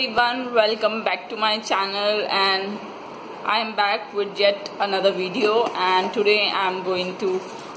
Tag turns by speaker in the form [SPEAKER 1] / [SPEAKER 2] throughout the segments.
[SPEAKER 1] everyone, welcome back to my channel, and I am back with yet another video. And today I am going to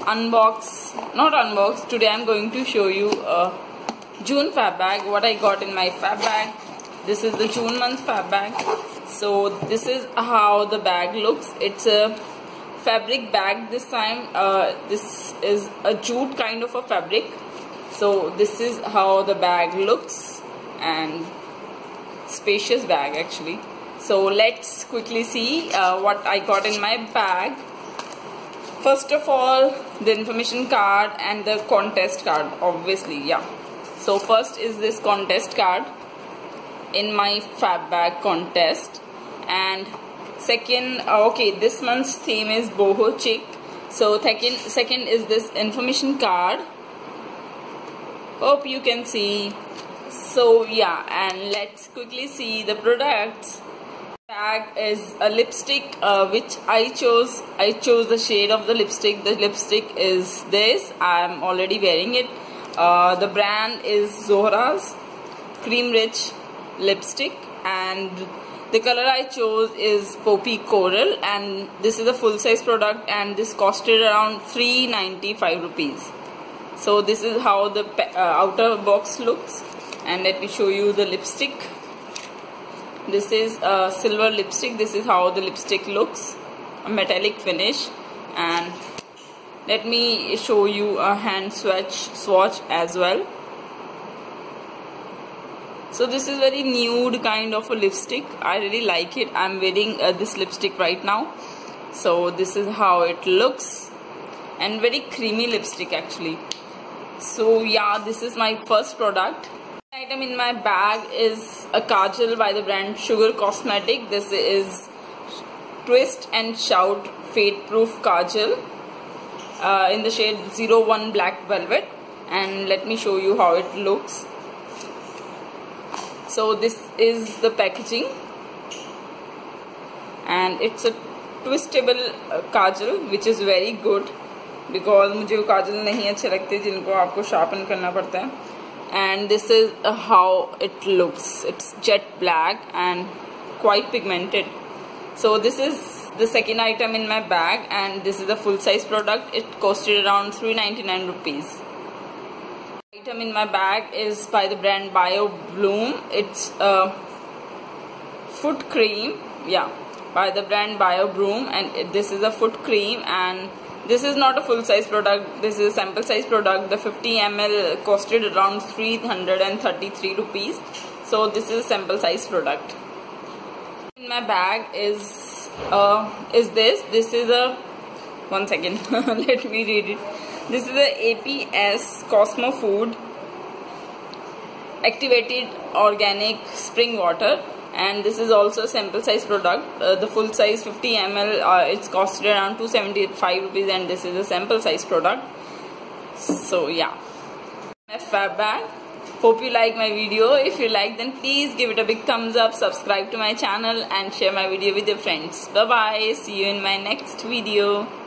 [SPEAKER 1] today I am going to show you a June fab bag, what I got in my fab bag. This is the June month fab bag. So this is how the bag looks. It's a fabric bag this time. This is a jute kind of a fabric. So this is how the bag looks, and spacious bag actually. So let's quickly see what I got in my bag. First of all, the information card and the contest card, obviously. So first is this contest card in my fab bag contest, and second, this month's theme is boho chic. So second is this information card. Hope you can see. So and let's quickly see the products. Bag is a lipstick which I chose the shade of the lipstick. The lipstick is this. I am already wearing it. The brand is Zohra's Cream Rich lipstick, and the color I chose is Poppy Coral, and this is a full size product, and this costed around 395 rupees. So this is how the outer box looks, and let me show you the lipstick. This is a silver lipstick. This is how the lipstick looks, a metallic finish. And let me show you a hand swatch as well. So this is very nude kind of a lipstick. I really like it. I'm wearing this lipstick right now. So this is how it looks, and very creamy lipstick actually. So this is my first product. The item in my bag is a kajal by the brand Sugar Cosmetic. This is Twist and Shout Fade Proof Kajal in the shade 01 Black Velvet, and let me show you how it looks. So this is the packaging, and it's a twistable kajal which is very good, because मुझे वो काजल नहीं अच्छे लगते जिनको आपको sharpen करना पड़ता है. And this is how it looks. It's jet black and quite pigmented. So this is the second item in my bag, and this is a full size product. It costed around 399 rupees. The item in my bag is by the brand Bio Bloom. It's a foot cream, by the brand Bio Bloom, and this is a foot cream, and this is not a full size product. This is a sample size product. The 50 ml costed around 333 rupees. So this is a sample size product. In my bag is this. This is a, one second, let me read it. This is a APS Cosmo Food Activated Organic Spring Water, and this is also a sample size product. The full size 50 ml it's costed around 275 rupees, and this is a sample size product. So my fab bag. Hope you like my video. If you like, then please give it a big thumbs up, subscribe to my channel, and share my video with your friends. Bye bye. See you in my next video.